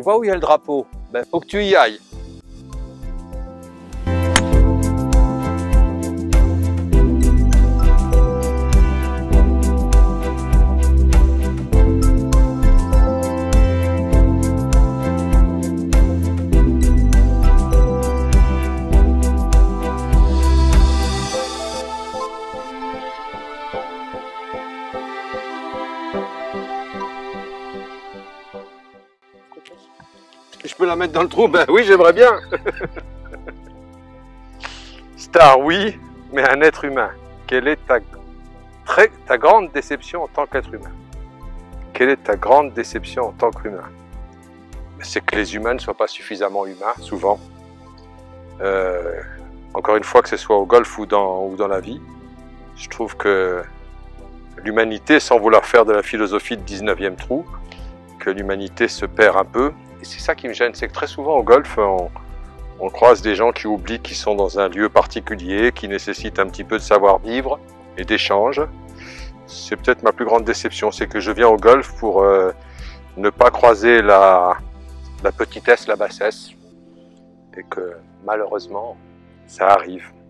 vois où il y a le drapeau? Ben, faut que tu y ailles. Je peux la mettre dans le trou? Ben oui, j'aimerais bien. Star, oui, mais un être humain. Quelle est ta grande déception en tant qu'être humain? Quelle est ta grande déception en tant qu'humain? C'est que les humains ne soient pas suffisamment humains, souvent. Encore une fois, que ce soit au golf ou dans la vie, je trouve que l'humanité, sans vouloir faire de la philosophie de 19e trou, que l'humanité se perd un peu. Et c'est ça qui me gêne, c'est que très souvent au golf, on croise des gens qui oublient qu'ils sont dans un lieu particulier, qui nécessite un petit peu de savoir-vivre et d'échange. C'est peut-être ma plus grande déception, c'est que je viens au golf pour ne pas croiser la petitesse, la bassesse, et que malheureusement, ça arrive.